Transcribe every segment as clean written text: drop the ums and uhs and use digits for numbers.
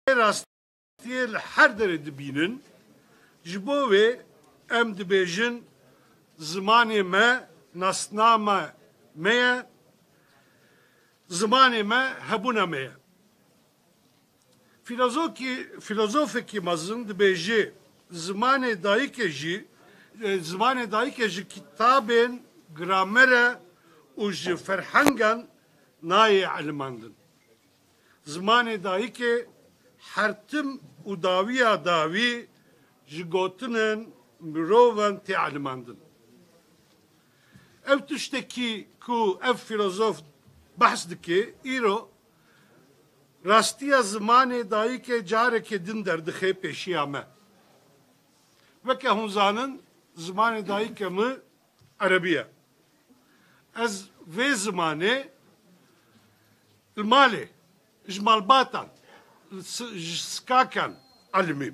راستیه لحر دره دبینن جبوه ام دبیجن زمان ما نسنامه مه زمان ما هبونه مه فیلوزوفی مزن دبیجی زمان دایک جی کتابن گرامره و جی فرهنگن نای علماندن زمان دایک حرتم و داوی جگوتنن مروان تعلماندن ev tişteki ku ev filozof bahs dike îro rastiya zimanê dayîkê carekê din derdixe pêşiya me veke hûn zanin zimanê dayîkê min erebî ye ez vê zimanê li malê ji malbatan ji skakan elmîm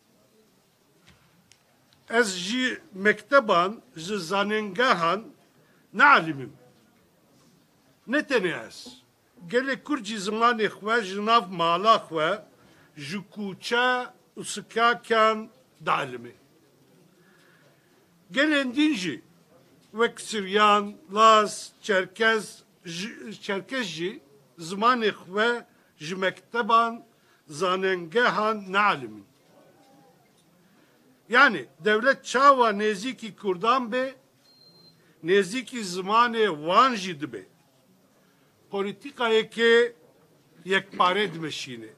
ez jî mekteban ji zanîngehan نعلمم نتنه است گله کرجی زمانی خو جناف مالا خو جکوچا اسکاکان دعلمه گله اندینجی وک سریان لاس چرکزجی زمانی خو جمکتبان زاننگهان نعلمم yani devlet çava neziki kurdan be نزدیکی زمان وان جد به پولیتیکایی که یک پاره دمشینه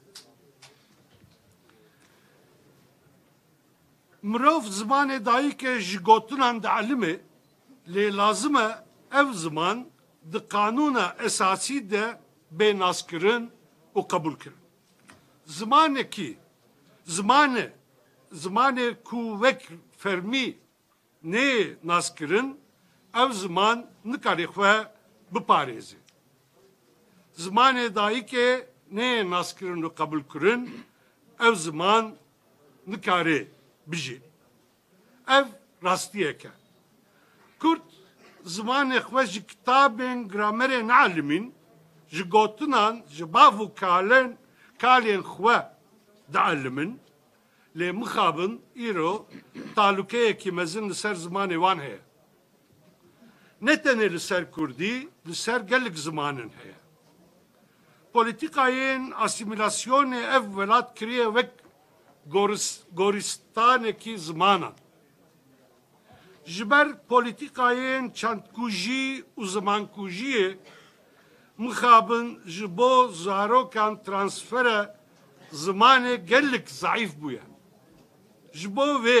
مروف زمان دایی که جگوتنان دعلمه لی لازمه اف زمان ده قانون اساسی ده به ناس کرن و قبول کرن زمان کو وک فرمی نه ناس کرن ev zaman nikari xwe biparêze. Zimanê dayîkê nê naskirin û qebul kirin, ev ziman nikare bijî. Ev rastiyek e. Kurd zimanê xwe ji kitabên gramerê neelîmin, ji gotinan, ji bav û kalên xwe dielîmin, lê mixabin îro talûkeyekî mezin li ser zimanê wan heye. Ne tenê li ser Kurdî, li ser gelek zimanin heye. Polîtikayên asîmîlasyonê ev welat kiriye wek goristanekî zimanan. Ji ber polîtikayên çandkujî û zimankujiyê mixabin ji bo zarokan transfera zimanê gelek zayıf bûye. Ji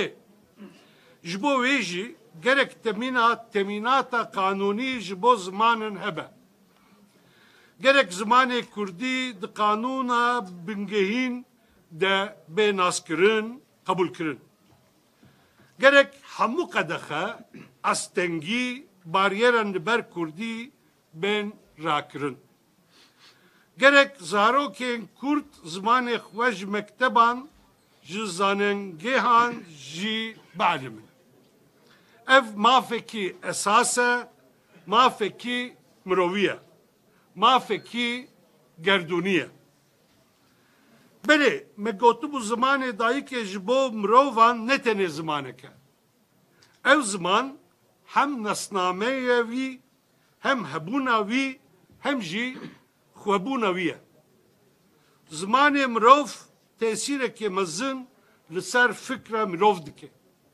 bo wê jî gerek teminata kanûnî ji bo zimanin hebe. Gerek zimanê Kurdî di kanûna bingehîn de bê naskirin, qebul kirin. Gerek hemû qedexe astengî baryeran li ber Kurdî bên rakirin. Gerek zarokên Kurd zimanê xwe ji mekteban ji zanengehan jî bielîmin. Ev mafekî esas e, mafekî mirovî ye, mafekî gerdûnî ye. Belê, me gotibû zimanê dayîkê ji bo mirovan ne tenê zimanek e. Ev ziman hem nesnameyê wî, hem hebûna wî, hem jî xwebûna wî ye. Zimanê mirov tesîrekê mezin li ser fikra mirov dike.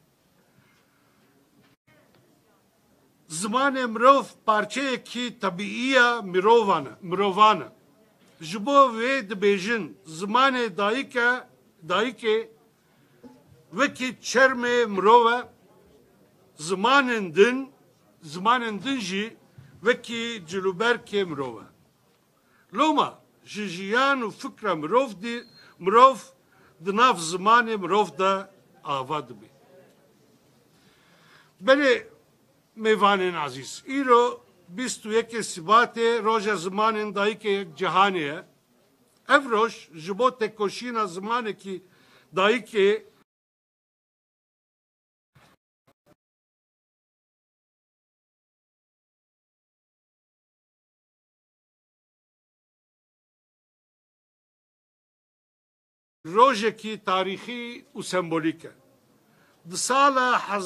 Zimanê mirov parçeyekî tabiîya mirovan e. Ji bo wê dibêjin zimanê dayîkê wekî çermê mirov e, zimanên din jî wekî cilûberkê mirov e. Loma ji jiyan û fikra mirov di nav zimanê mirov de ava dibe. Belê mêvanên azîz, îro 21 Sibatê roja zimanên dayîkê yek cihanê ye. Ev roj ji bo tekoşîna zimanekî dayîkê روژکی تاریخی و سمبولیکه. د سال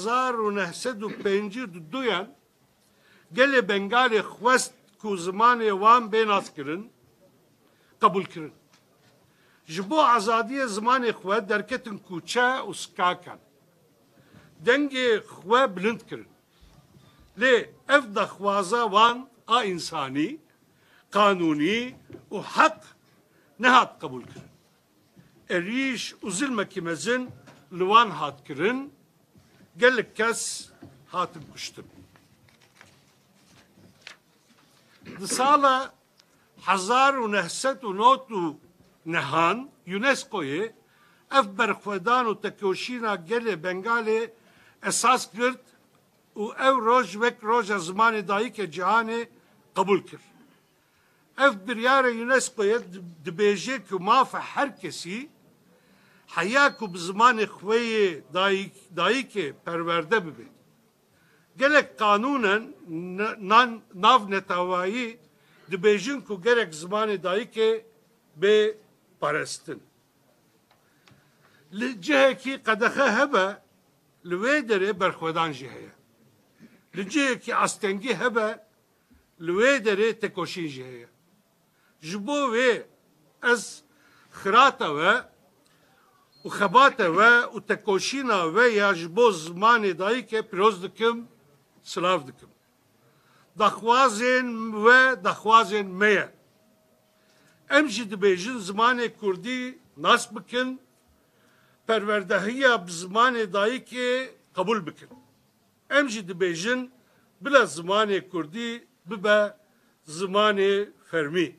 1952 گل بنگال خوست کو زمان وان بیناس کرن قبول کرن. جبو آزادی زمان خواه درکتن کوچه و سکاکن. دنگ خواه بلند کرن. لی اف دخوازه وان انسانی، قانونی و حق نهات قبول کرن. اریش و ظلمکی مزن لوان هات کرن gellik kes hatın kuştun. Sala 1909 nehan UNESCO'yu ev berxwedan û tekoşîna gelê Bengalê esas girt û ev roj wek roja zimanê dayîkê cîhanê qebûl kir. Ev biryara UNESCO'ya dibêje ku mafe her kesî حیا کو به زمان خوی دایی که پرورده ببین. گلک قانونا ناو نتوایی دبیجن کو گلک زمان دایی که به پرستن. لجهه کی قدخه هبه لوی داره برخودان جهه. لجهه کی استنگی هبه لوی داره تکوشین جهه. جبو و از خراته و و خباته و تکوشینا و یا جبو زمان دایی که پیروز دکم سلاف دکم. دخوازین و دخوازین میه. امجی دبیجن زمان کردی ناس بکن پروردهی زمان دایی که قبول بکن. امجی دبیجن بلا زمان کردی ببا زمان فرمی.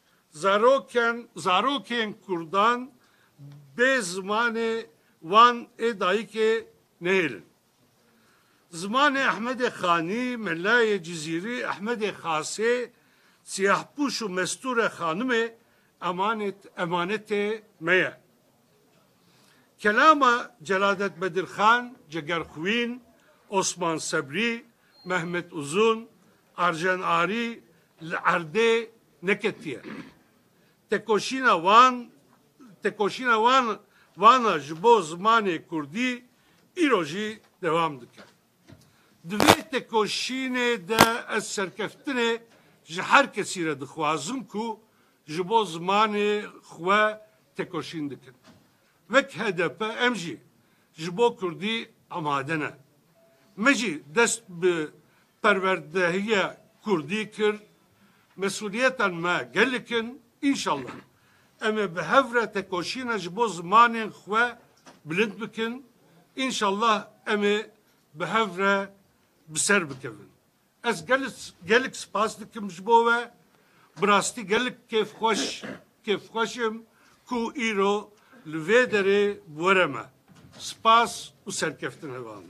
زاروکن کردان به زمان وان ادایی که نهیلن. زمان احمد خانی، ملای جزیری، احمد خاصه، سیاه پوش و مستور خانم امانت میه. کلام جلالت بدرخان، جگرخوین، عثمان صبری، محمد uzun، ارجن آری، لعرده نکتیه. تکوشینا وانا جبو زمان کردی ایروژی دوام دکه. دوی تکوشینه ده از سرکفتنه جهر کسی را دخوازم کو جبو زمان خواه تکوشین دکن. وک هدفه امجی جبو کردی آماده نه. مجی دست به پروردهی کردی کر مسئولیتا ما گلکن انشالله. اما به هفره تکوشینا جبو زمان خواه بلند بکن انشالله اما به هفره بسر بکن. از گلک سپاس دکم جبوه براستی گلک کیف خوشم کو ایرو لوی داره ورمه. سپاس و سرکفتن هوانا.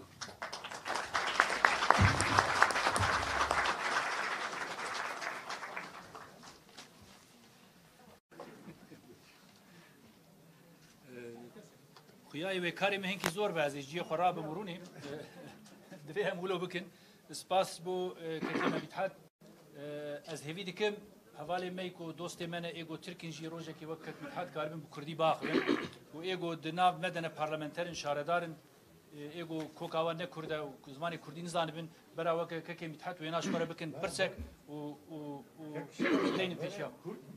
خویای و کاری مهین کی زور وازی جی خراب مرونی درهم ولو بکن سپاس بو که مبیتحت از هوی دکم حوالی میکو دوست من ایگو ترکین جی روزه کی وقت مبیتحت کاربن بو کردی باخرم و ایگو دناو مدن پارلمانترین شاردارن ایگو کوکاوان نکرده و زمانی کردی نزانبن برای وقت که مبیتحت و ایناش کار بکن پرسک و لین پیشیا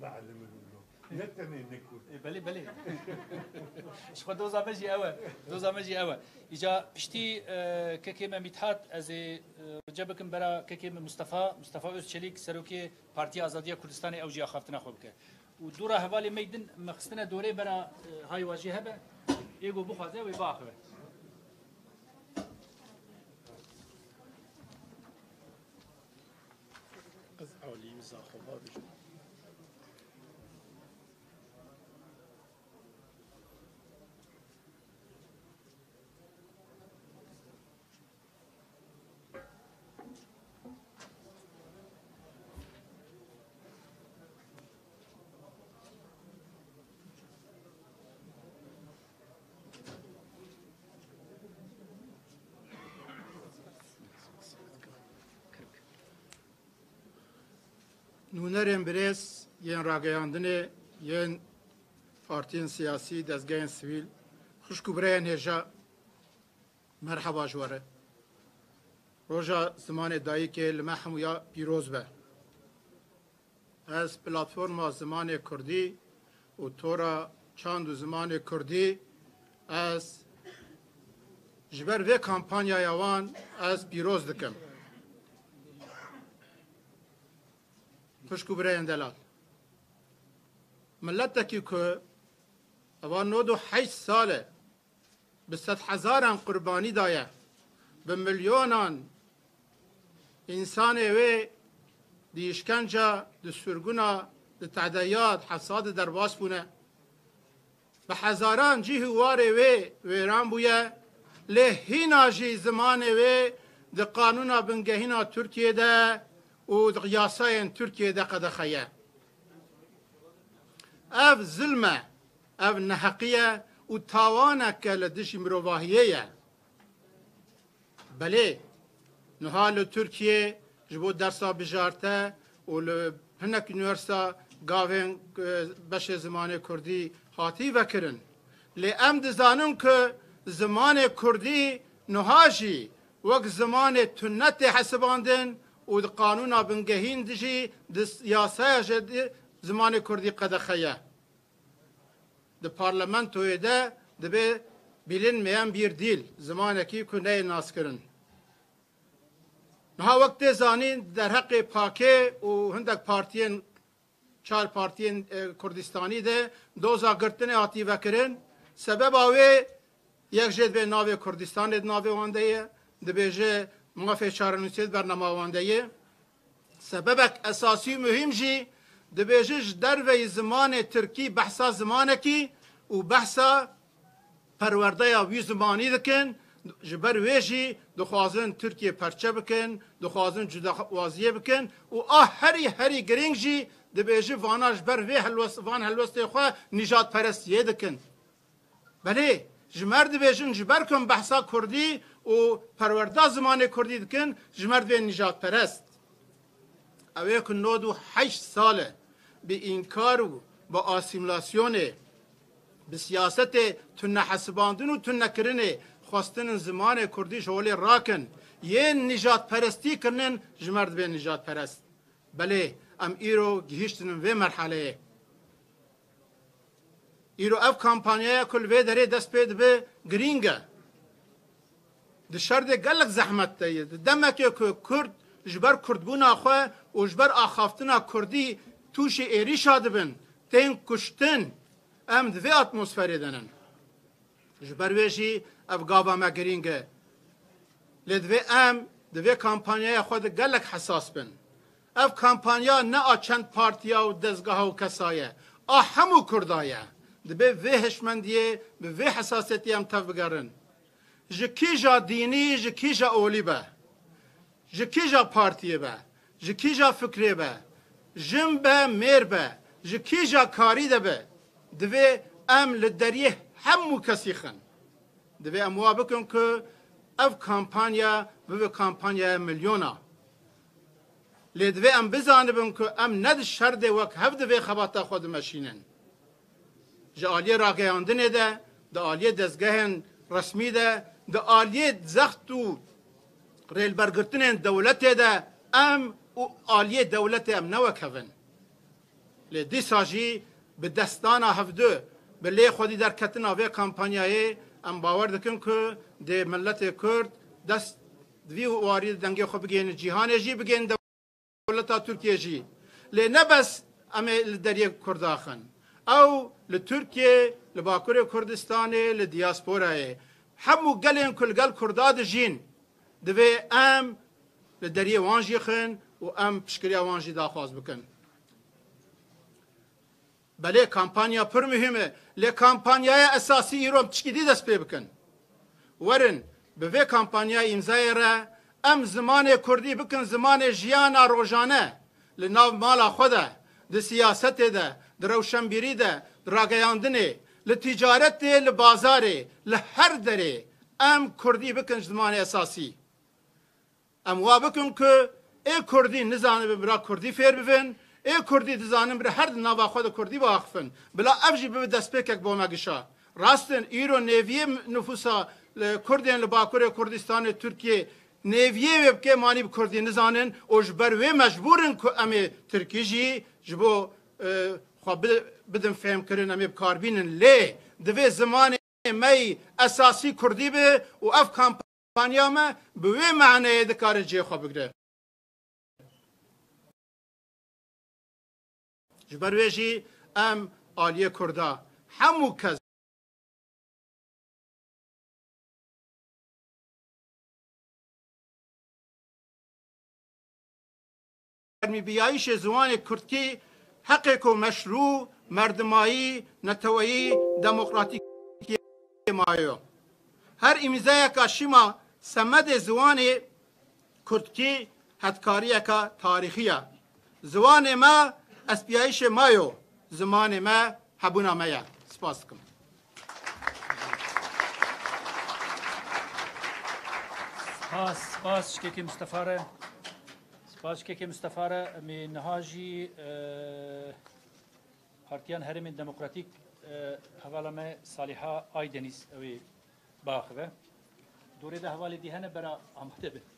بله بله شخو دوزا مجی اوه ایجا پشتی که من میتحت از رجبکم برا که مصطفى özçelik سروکی پارتی آزادی کردستان اوجی خافتنا خوب که و دورا حوالی میدن مخستنا دوره برا های واجی هبه ایگو بخوازه و باخوه از اولی مزاخوها بشون نونرین برس ین راگیاندنه ین partiyên siyasî, dezgehên sivîl, xuşkûbireyên hêja merheba ji we re. Roja zimanê dayîkê li me hemûya pîroz be. Ez platforma zimanê Kurdî û tora çand û zimanê Kurdî ez ji ber vê kampanyaya wan ez pîroz dikim. Xuşkûbireyên delal. Milletekî ku eva 98 sal e bi sed hezaran qurbanî daye, bi milyonan insanê wê di îşkenca, di sürgûna, di tedeyat, hesadê derbas bûne. Bi hezaran cî warê wê wêran bûye, lê hîna jî zimanê wê di qanûna bingehîna Tirkiyeyê û di yasayên Tirkiyeyê qedexeye. Ev zilm e, ev neheqiye û tawaneke li dijî mirovahiyê ye. Belê, niha li Tirkiyê ji bo dersa bijarte û li hinek üniversita gavên beşê zimanê Kurdî hatî vekirin. Lê em dizanin ku zimanê Kurdî niha jî wek zimanê tunnetê hesibandin û di qanûna bingehîn dijî di yasaya jî zimanê Kurdî qedexeye. Di parlamentoyê de dibe bilinmeyen bir dil, zimanekî ku neyê naskirin. Niha wek tê zanîn derheqê pakê û hindek partiyên çar partiyên Kurdistanî de doza girtinê hatî vekirin. Sebeba wê yek jê dibe navê Kurdistanê di navê wan de ye, dibêje mafê çarenûsiyê bernema wan de ye. Sebebek esasî mühim jî dibêje ji derveyî zimanê Tirkî behsa zimanekî û behsa perwerdeya wî zimanî dikin, ji ber wê jî dixwazin Tirkiye perçe bikin, dixwazin cudawaziyê bikin û herî giring jî dibêje vana ji ber vê van helwestê xwe nîjadperestiyê dikin. Belê, ji mer dibêjin ji ber ku behsa Kurdî û perwerda zimanê Kurdî dikin, ji mer divê nîjadperest. Ew ê ku 98 sal e bi înkar û bi asîmilasyonê, bi siyasetê tunehesibandin û tunekirinê xwestinin zimanê Kurdî ji holê rakin, yên nîjadperestî kirinin ji mer dibe nîjadperest. Belê, em îro gihîştinin vê merheleyê. Îro ev kampanyaya ku li vê derê dest pê dibe girîng e. Di şerdê gelek zehmet de ye. Di demekê ku Kurd ji ber Kurdbûna xwe û ji ber axaftina Kurdî tûşê êrîşa dibin, tên kuştin, em di vê atmosferê de nin. Ji ber wê jî ev gava me girîng e. Lê divê em di vê kampanyaya xwe de gelek hesas bin. Ev kampanya ne a çend partiya û dezgaha û kesa ye, a hemû Kurda ye. Dibe vê hişmendiyê, bi vê hesasiyetî em tev bigerin. Ji kîja dînî, ji kîja olî be, ji kîja partiyê be, ji kîja fikrê be, jin be, mêr be, ji kîja karî de be, divê em li deriyê hemû kesî xin. Divê em wa bikin ku ev kampanya bibe kampanyaya milyona. Lê divê em bizanibin ku em ne di şerdê wek hev divê xebata xwe dimeşînin. Ji aliyê rageyandinê de, di aliyê dezgehên resmî de, di aliyê zext û rêlbergirtinên dewletê de em û aliyê dewletê em newekevin. Lê dîsa jî bi destana hevdû bi lê xwedî derketina vê kampanyayê em bawer dikin ku dê milletê Kurd dest vî warî dengê xwe bigênin cîhanê jî bigênin dewleta Tirkiye jî. Lê ne bes em ê li deriyê Kurda xin. Ew li Tirkiye, li Bakurê Kurdistanê, li diasporayê. Hemû gelên ku li gel Kurda dijîn, divê em li deriyê wan jî xin û em piştgiriya wan jî daxwaz bikin. Belê kampanya pir mühim e. Lê kampanyaya esasî îro piştgirî dest pê bikin. Werin bi vê kampanyaya îmzayê re em zimanê Kurdî bikin zimanê jiyana rojane li nav mala xwe de, di siyasetê de, di rewşenbîrî de, di rageyandinê, li ticaretê, li bazarê, li her derê em Kurdî bikin zimanê esasî. Em wa bikin ku ê Kurdî nizanibin bira Kurdî fêr bibin, ای کردی دزانم بر هر نوا خود کردی واقفن بلا افجی به دست پکک با مگشا راستن ایرو نیویه نفوسا کردین لباکور کردستان ترکیه نیویه وب که مانی به کردی نزانن اوجبر و مجبورن که امی ترکیجی جبو خواب بدم فهم کردن امی بکاربینن لی دوی زمان می اساسی کردی به و اف کامپانیا ما به معنی دکار جی خواب بگره جبرویجی ام آلیه کردا همو کس می بیایش زوان کردکی حقیق و مشروع مردمایی نتوایی دموکراتیک مایو هر امضای کاشیما سمد زوان کردکی هدکاری کا تاریخیه زوان ما اسپیایش مایو زمان ما هبونا مایا سپاس کم سپاس شكيكي مستفارة سپاس شكيكي مستفارة من نهاجي بارتيان هرم ديمقراطيك حوالا ما صالحة آيدنيس اوي باخوه دوره ده حوالی دی هنه برا آماده به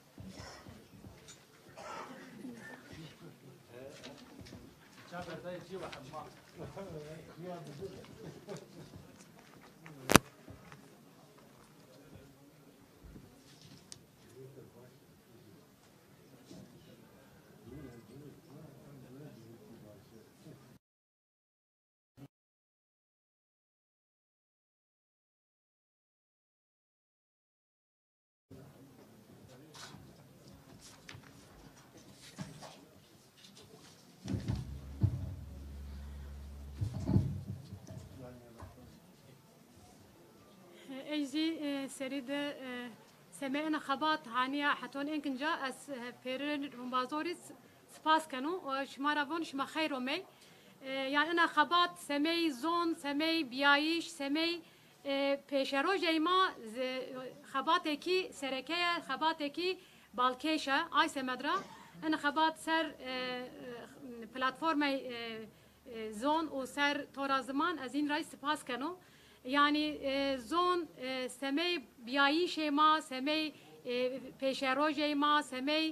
اجزي سريد سمعنا خبات هانيا حتون إنكن جاء أس بيرن ومبازوريس سباس كانوا وشمارا فون شما خير ومي يعني أنا خبات سمي زون سمي بيايش سمي بيشرو جيما خباتكي سركية خباتكي بالكيشة آي سمدرا أنا خبات سر بلاتفورمي زون وسر تورا زمان أزين رئيس سباس كانوا يعني زون سمي بيايش ما سمي بيشروج ما سمي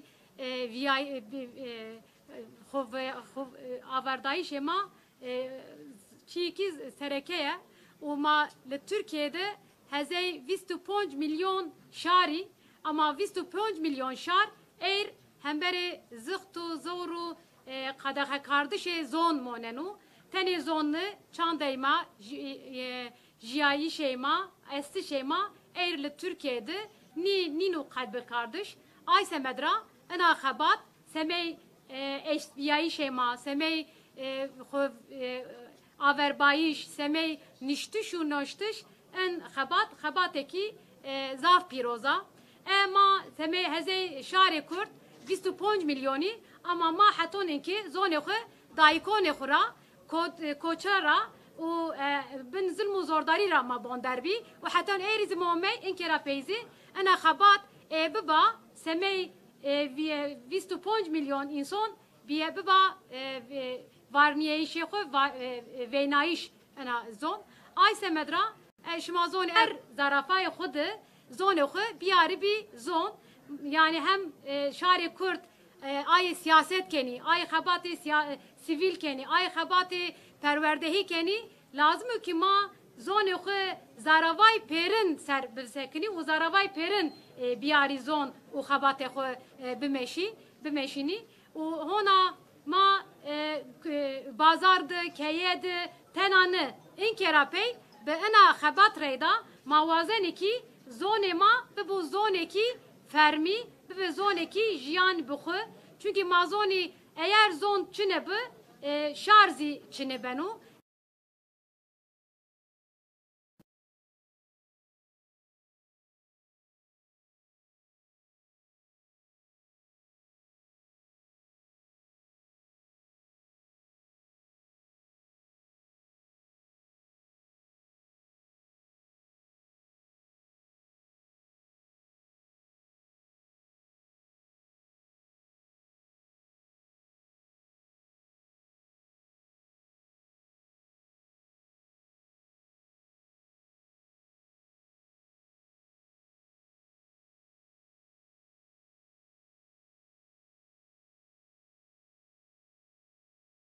خوف آوردايش ما چيكي سركية وما لتركيا ده هزي 25 مليون شاري اما 25 مليون شار اير همبري زختو زورو قدخ کاردش زون موننو تنی زون چاندayma جیایی شیما استی شیما ایر لترکیه نینو قلب کاردش آیسه مدرا انا خبات سمی اشبیایی شیما سمی آوربایش سمی نشتش و نشتش ان خبات کی زاف پیروزا اما سمی هزی شار کرد 25 میلیونی اما ما حتون اینکه زون خو دایکون خورا کوچرا و بن ظلم و زورداری را ما باندربی و حتی ایریز مومی اینکه را پیزی انا خبات ببا سمی 25 میلیون انسان بیه ببا وارنیایشی خو وینایش انا زون آی سمدرا شما زون ظرفای خود زون خو بیاری بی زون yani hem şari Kürt ay siyaset keni ay xabatı sivil keni ay xabatı perverdehi keni lazım ki ma zonu xu zaravay perin ser bilsekini u zaravay perin biari zon u xabatı xu bimeşini u hona ma bazardı keyedi tenanı inkerapey be ana xabat reyda mawazeni ki zone ma ve bu zone ki fermi ve zoneki jiyan buxu çünkü mazoni eğer zon çine bu şarzi çine benu